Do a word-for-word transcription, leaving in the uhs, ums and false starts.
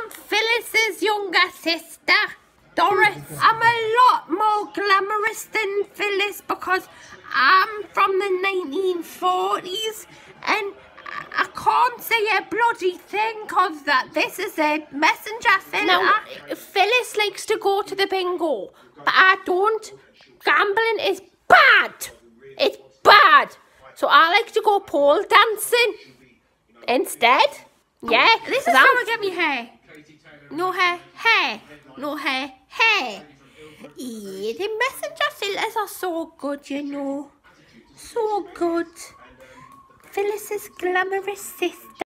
I'm Phyllis's younger sister, Doris. I'm a lot more glamorous than Phyllis because I'm from the nineteen forties and I can't say a bloody thing because that this is a messenger filter. Now, Phyllis likes to go to the bingo, but I don't. Gambling is bad. It's bad. So I like to go pole dancing instead. Yeah. This is how I get me hair. No hair, hair. No hair, hair. Yeah, the messenger filters are so good, you know. So good. Phyllis's glamorous sister.